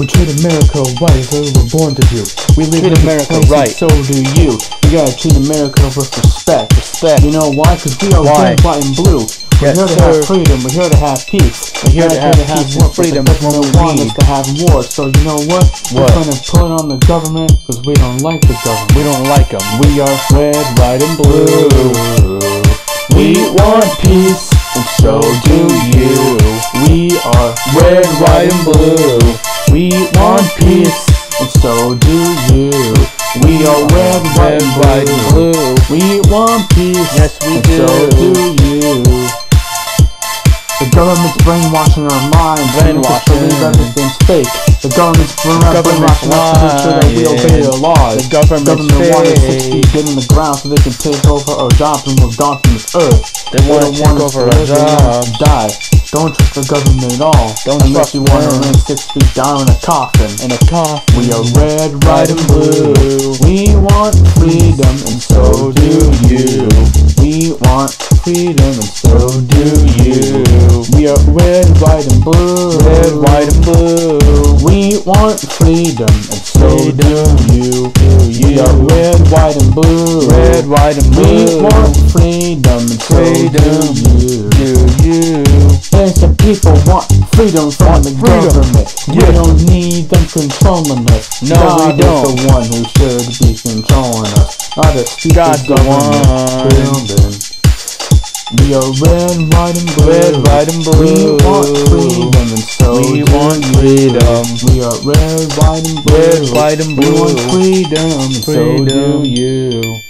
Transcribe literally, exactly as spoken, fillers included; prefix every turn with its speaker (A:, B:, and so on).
A: treat America right as we were born to do. We live
B: treat
A: in
B: America
A: place
B: right.
A: and so do you. We gotta treat America with respect.
B: Respect.
A: You know why? Cause we are
B: Why?
A: red, white, and blue. We're
B: Yes,
A: here to
B: sir.
A: have freedom. We're here to have peace.
B: We're here to have
A: have
B: peace and
A: war,
B: freedom.
A: But the government want
B: Need.
A: us to have war. So you know what?
B: What?
A: We're gonna put on the government because we don't like the government.
B: We don't like them.
A: We are red, white, and blue. We want peace, and so do you. We are red, white, and blue. We want peace, and so do you. We are red, white, and blue. We want peace,
B: Yes, we
A: and
B: do.
A: so do you. The government's brainwashing our minds,
B: Brainwashing.
A: to believe everything's fake. The government's brainwashing
B: government's
A: us to make sure that we
B: lying.
A: obey their laws.
B: The government's
A: government wanted six
B: fake.
A: feet dead in the ground so they can take over our jobs when we're gone from this earth.
B: They wanna
A: don't
B: take
A: want us
B: over
A: to
B: our
A: live, they want us to
B: jobs.
A: die. Don't trust the government at all.
B: Don't
A: unless
B: trust
A: you want to
B: them.
A: lay six feet down in a coffin.
B: In a coffin.
A: We are red, white, and blue. We want freedom, and so do you. We want freedom, and so do you. We are red, white, and blue.
B: Red, white, and blue.
A: We want freedom, and so
B: Freedom.
A: do you. We are red, white, and blue.
B: Red, white, and blue.
A: We want freedom, and so
B: Freedom.
A: do you.
B: Do you?
A: Innocent people want freedom from
B: Want
A: the
B: freedom.
A: government.
B: Yeah.
A: We don't need them controlling us.
B: No,
A: God
B: we don't.
A: is the one who should be controlling us, not a stupid
B: God's the
A: government
B: one.
A: building. We are red, white, and blue.
B: Red, white, and blue.
A: We want freedom, and so
B: We
A: do
B: want
A: you.
B: freedom.
A: We are red, white, and blue.
B: Red, white, and
A: We want
B: blue.
A: freedom, and so
B: Freedom.
A: do you.